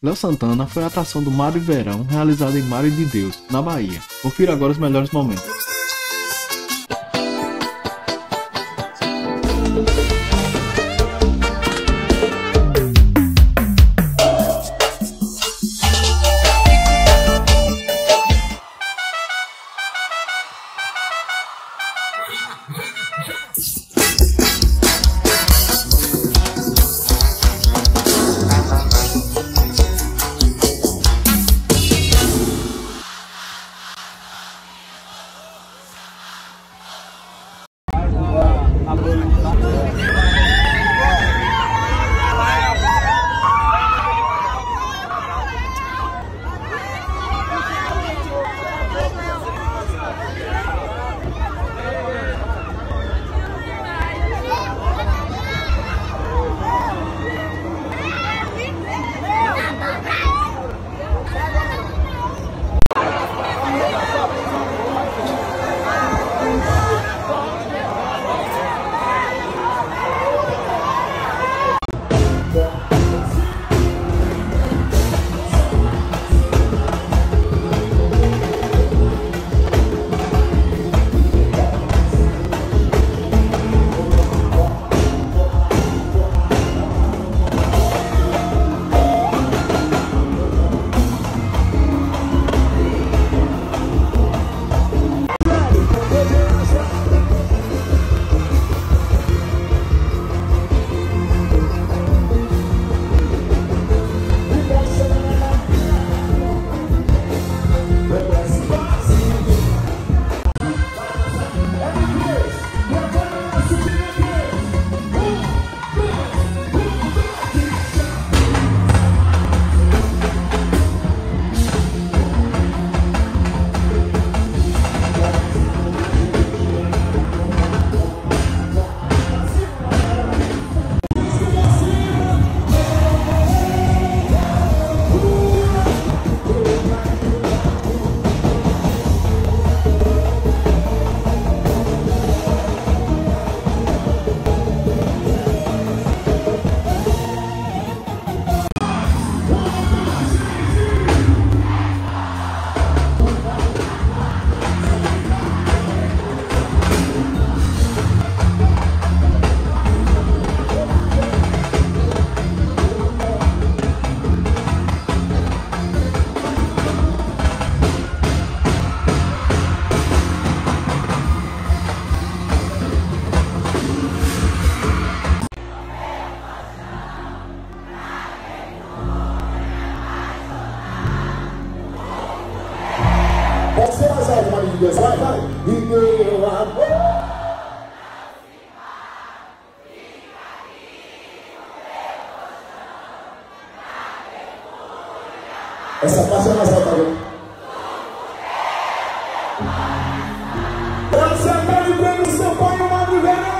Léo Santana foi a atração do Mário Verão realizada em Mário de Deus, na Bahia. Confira agora os melhores momentos. Pode ser mais alto, Maria de Deus, vai, vai. E meu amor. Essa parte é mais alta agora. Pra sentar e prêmio seu pai, o Mário Verão.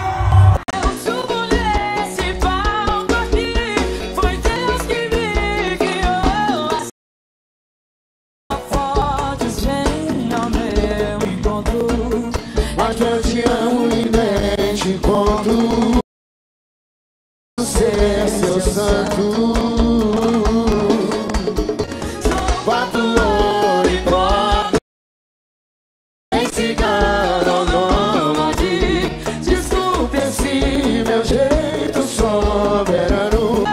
Eu te amo e nem te encontro. Ser seu santo. 4 horas e pop. Em cigarro nômade. Desculpe esse meu jeito soberano.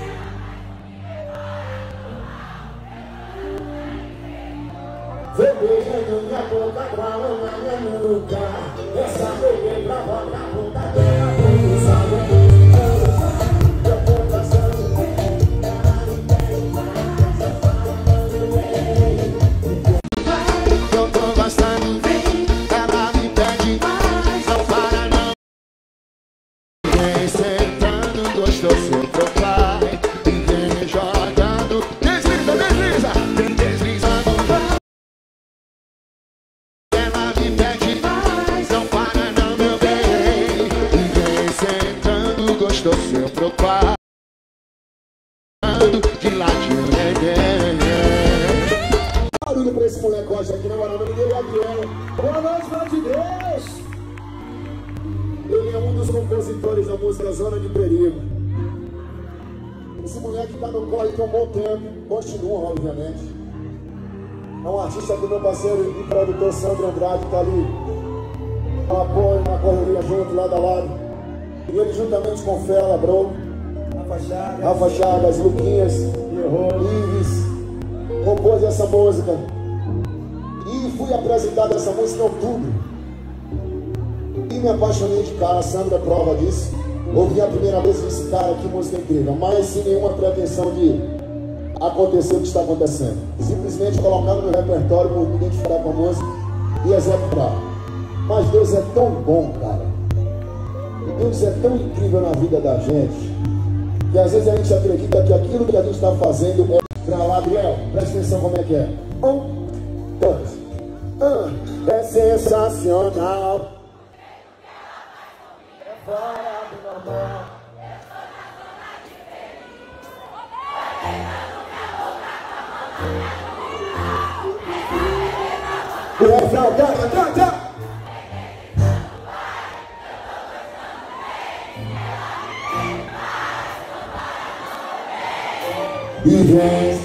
Vermelho minha boca com a lama na nuca. Essa bebê pra boca a ponta dela com sabor. Eu tô passando bem, eu tô gostando bem, ela me pede mais. Não para não. Vem sentando, gostoso pro pai. E vem me jogando. Desliza, desliza, vem deslizando. Ela me pede mais. Não para não, meu bem. E vem sentando. tem um bom tempo, continua, obviamente. É um artista que meu parceiro e produtor Sandro Andrade tá ali, um apoio, uma correria junto, lado a lado. E ele juntamente com Fela, Bro, Rafa Chagas, Luquinhas, Ives, compôs essa música. E fui apresentado essa música em outubro. E me apaixonei de cara, a Sandra é prova disso. Ouvi a primeira vez e disse, cara, que música incrível. Mas sem nenhuma pretensão de acontecer o que está acontecendo. Simplesmente colocando no repertório por me identificar com a música e executar. Mas Deus é tão bom, cara. E Deus é tão incrível na vida da gente, que às vezes a gente acredita que aquilo que a gente está fazendo é pra lá. Gabriel, presta atenção como é que é. 1, 2. É sensacional. É fora do normal. O refrão, canta. E vem.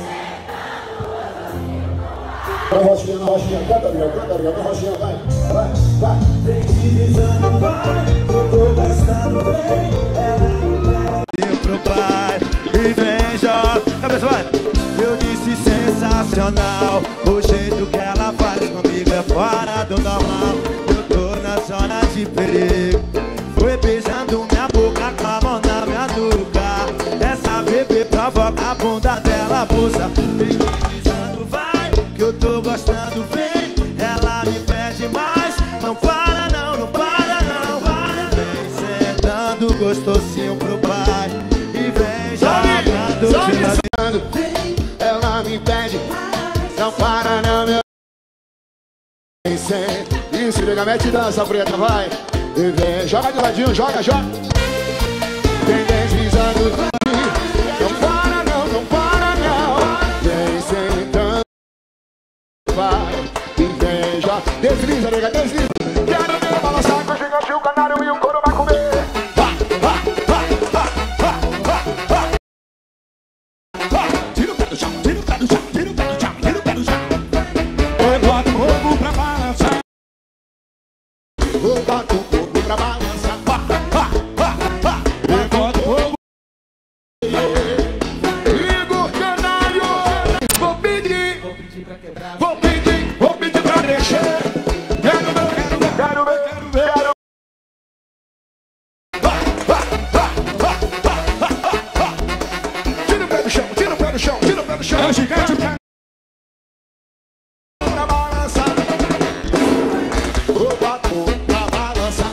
Na roxinha, canta, Gabriel, na roxinha, vai. Vem deslizando, vai, eu tô gastando bem. E pro pai, e vem, joga, cabeça, vai. Eu disse sensacional, o jeito que ela faz comigo é fora do normal. Eu tô na zona de perigo, foi beijando minha boca com a mão na minha nuca. Essa bebê provoca a bunda dela, pulsa. Vem deslizando, vai, que eu tô gostando bem. Ela me pede mais, não para não, não para não. Vem sentando gostosinho pro pai, e vem jogando de lado. Ela me pede, não para não, meu. Isso, nega, mete dança preta, vai. E vem, joga de ladinho, joga. Vem deslizando, não para não, não para não. Vem sentando, vai. E vem, já desliza, nega, desliza. Quero ver balançar com o gigante, o canário e o couro vai comer. Tira o pé do chão, tira o pé do chão, tira o pé do chão, tira o pé do chão. Eu boto fogo pra balançar. Eu boto fogo pra balançar. Eu boto fogo. Igor Canário, vou pedir pra quebrar. Vou pedir pra deixar. Quero ver. Tira o pé do chão, tira o pé do chão, tira o pé do chão. É o gigante pra balançar. Eu boto pra balançar.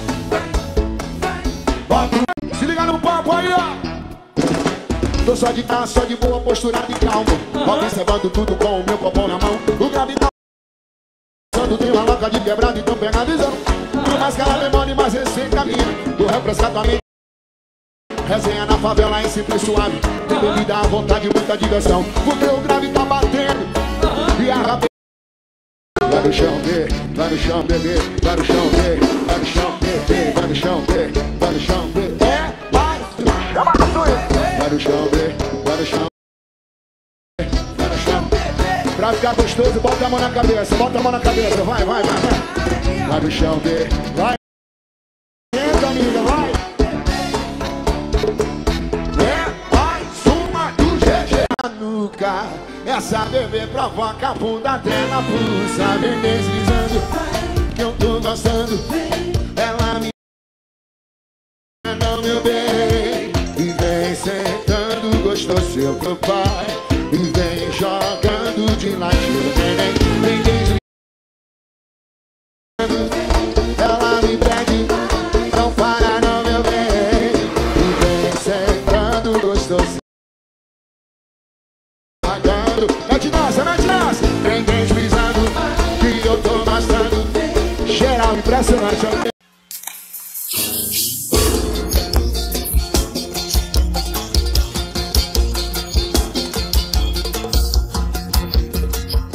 Se liga no papo aí, ó. Tô só de cá, só de boa, posturado e calmo. Observando tudo com o meu copão na mão. O grave tá passando, tem uma louca de quebrado, então pega a visão. Por mais que ela demore, mas esse caminho do refrescar tua mente. Resenha na favela é simples e suave. Tem bebida à vontade, muita diversão. Porque o grave tá batendo e a rapé. Vai no chão, bebê, vai no chão, bebê, vai no chão, bebê, vai no chão, bebê, vai no chão, bebê, vai no chão, bebê. Vai no chão, bebê, vai no chão, vai no chão. Pra ficar gostoso, bota a mão na cabeça, bota a mão na cabeça, vai. Vai no chão, bebê, vai. Entra, amiga, vai. É mais uma do GG. Nuca, essa bebê provoca a bunda dela, pulsa, vem deslizando, que eu tô gostando. Ela me não, meu bem, e vem sentando gostosinho pro pai, e vem jogando de ladinho, vem deslizando. Ela me pede, não para não, meu bem, e vem sentando gostosinho. Mete nossa, vem deslizando, que eu tô gostando. Geral impressionante.